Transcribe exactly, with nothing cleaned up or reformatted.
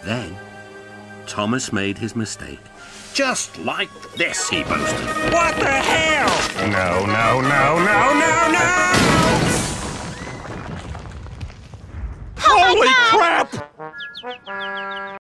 Then Thomas made his mistake. Just like this, he boasted. What the hell? No, no, no, no, no, no! Oh Holy crap!